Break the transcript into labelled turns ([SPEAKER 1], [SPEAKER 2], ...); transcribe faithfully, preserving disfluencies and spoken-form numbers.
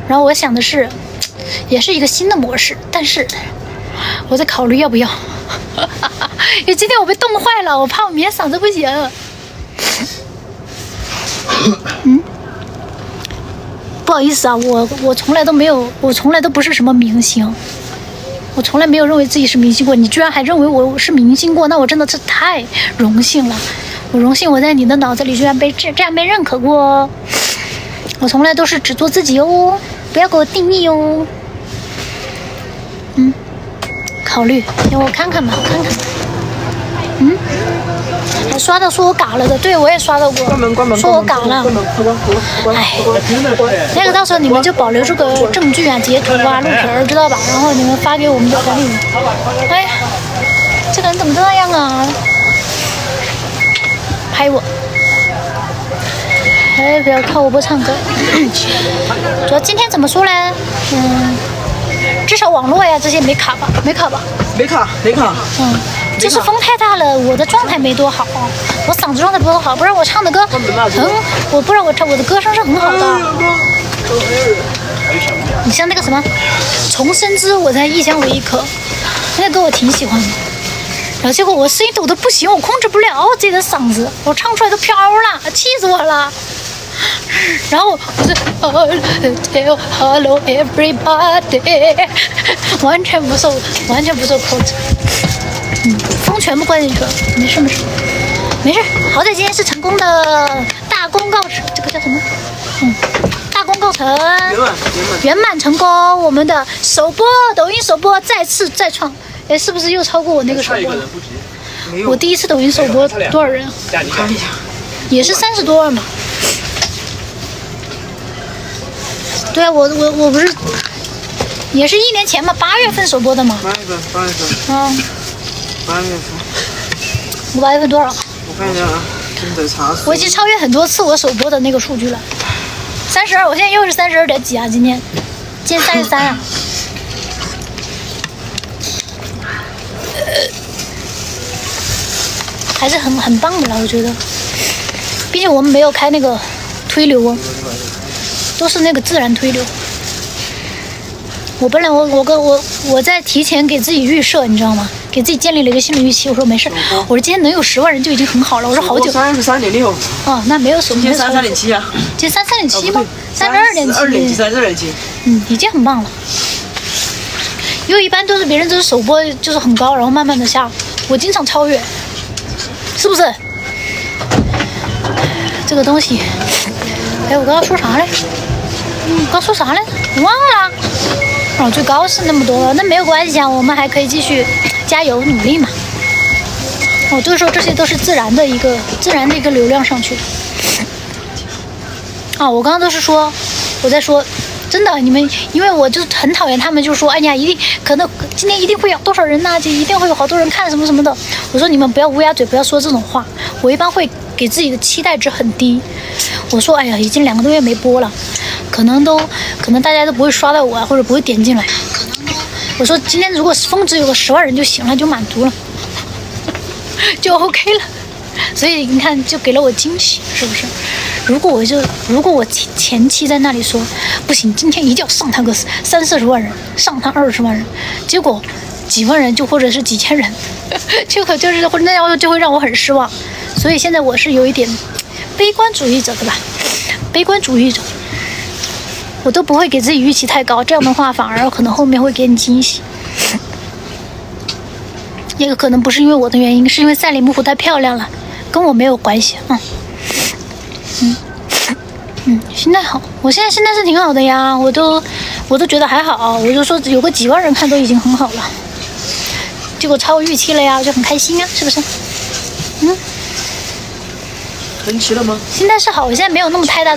[SPEAKER 1] 然后我想的是，也是一个新的模式，但是我在考虑要不要，因为今天我被冻坏了，我怕我明天嗓子不行。嗯，不好意思啊，我我从来都没有，我从来都不是什么明星。我从来没有认为自己是明星过，你居然还认为我是明星过，那我真的是太荣幸了。我荣幸我在你的脑子里居然被这这样被认可过哦。我从来都是只做自己哦，不要给我定义哦。嗯，考虑，让我看看吧，看看。嗯，还刷到说我嘎了的，对我也刷到过，
[SPEAKER 2] 关门关门，
[SPEAKER 1] 说我嘎了。哎，那个到时候你们就保留这个证据啊、截图啊、录皮儿，知道吧？然后你们发给我们的管理员。哎，这个人怎么这样啊？拍我！哎，不要靠我不唱歌。主要今天怎么说呢？嗯，至少网络呀这些没卡吧？没卡吧？
[SPEAKER 2] 没卡，没卡。
[SPEAKER 1] 嗯。就是风太大了，我的状态没多好，我嗓子状态不多好，不然我唱的歌很，我不然我唱我的歌声是很好的。你像那个什么《重生之我在异乡为异客》，那个歌我挺喜欢的，然后结果我声音抖得不行，我控制不了自己的嗓子，我唱出来都飘了，气死我了。然后我是 Tell Hello Everybody， 完全不受完全不受控制。嗯，风全部关进去了，没事没事，没事。好在今天是成功的大功告成，这个叫什么？嗯，大功告成，圆满圆满成功。我们的首播，抖音首播再次再创，哎，是不是又超过我那个首播了？我第一次抖音首播多少人？看一下，也是三十多万吧。对啊，我我我不是，也是一年前嘛，八月份首播的嘛。
[SPEAKER 2] 八月份，八月份。
[SPEAKER 1] 啊。
[SPEAKER 2] 八月份，
[SPEAKER 1] 我八月份多少？
[SPEAKER 2] 我看一下啊，真的查。
[SPEAKER 1] 我已经超越很多次我首播的那个数据了，三十二，我现在又是三十二点几啊？今天，今天三十三啊。还是很很棒的了，我觉得。毕竟我们没有开那个推流哦，都是那个自然推流。我本来我我跟我我在提前给自己预设，你知道吗？给自己建立了一个心理预期。我说没事，我说今天能有十万人就已经很好了。我说好久。
[SPEAKER 2] 三十三点六。
[SPEAKER 1] 哦，那没有手。
[SPEAKER 2] 今天三十三点七啊。
[SPEAKER 1] 今天三十三点七吗？三十二点七。
[SPEAKER 2] 二点七，三十二点七。
[SPEAKER 1] 嗯，已经很棒了。因为一般都是别人都是首播就是很高，然后慢慢的下，我经常超越，是不是？这个东西，哎，我刚刚说啥来？嗯，刚说啥来？我忘了。哦，最高是那么多，那没有关系啊，我们还可以继续加油努力嘛。我就是说，这些都是自然的一个自然的一个流量上去的。啊，我刚刚都是说，我在说，真的，你们，因为我就是很讨厌他们，就说，哎呀，一定可能今天一定会有多少人呐、啊，就一定会有好多人看什么什么的。我说你们不要乌鸦嘴，不要说这种话。我一般会给自己的期待值很低。我说，哎呀，已经两个多月没播了。可能都，可能大家都不会刷到我啊，或者不会点进来。我说今天如果峰值有个十万人就行了，就满足了，就 OK 了。所以你看，就给了我惊喜，是不是？如果我就，如果我前期在那里说不行，今天一定要上他个三四十万人，上他二十万人，结果几万人就或者是几千人，结果就是或者那样就会让我很失望。所以现在我是有一点悲观主义者，对吧？悲观主义者。我都不会给自己预期太高，这样的话反而可能后面会给你惊喜。也有可能不是因为我的原因，是因为赛里木湖太漂亮了，跟我没有关系。嗯嗯嗯，心态好，我现在心态是挺好的呀，我都我都觉得还好，我就说有个几万人看都已经很好了，结果超预期了呀，我就很开心啊，是不是？嗯，
[SPEAKER 2] 很齐了吗？
[SPEAKER 1] 心态是好，我现在没有那么太大。